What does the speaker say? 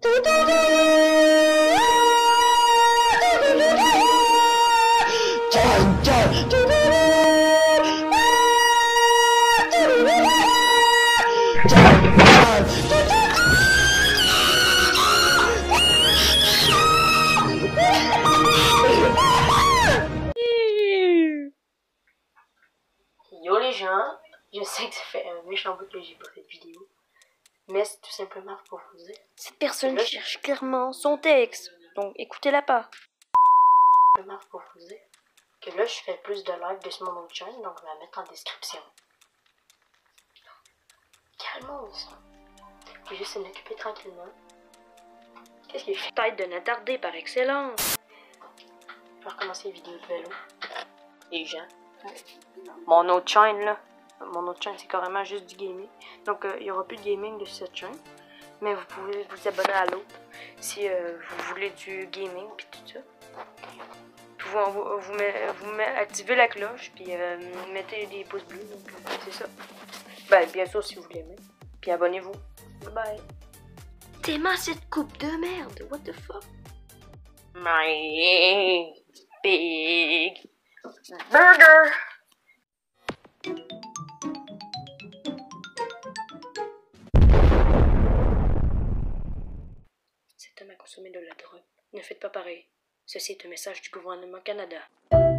Yo les gens, je sais que ça fait un méchant bout que j'ai pas fait de vidéo, mais c'est tout simplement pour vous dire. Cette personne cherche clairement son texte, donc écoutez-la pas. Simplement pour vous dire que là je fais plus de live de sur mon autre chaîne, donc je vais la mettre en description. Calmons ça. J'ai juste à m'occuper tranquillement. Qu'est-ce qu'il fait? Tête de n'attarder par excellence. Je vais recommencer les vidéos de vélo. Les gens. Mon autre chaîne là. Mon autre chaîne c'est carrément juste du gaming. Donc il n'y aura plus de gaming de cette chaîne. Mais vous pouvez vous abonner à l'autre si vous voulez du gaming puis tout ça. Vous activez la cloche puis mettez des pouces bleus. Donc c'est ça. Ben bien sûr si vous voulez aimer. Puis abonnez-vous. Bye bye. T'aimes cette coupe de merde, what the fuck? My big burger. Cet homme a consommé de la drogue. Ne faites pas pareil. Ceci est un message du gouvernement Canada.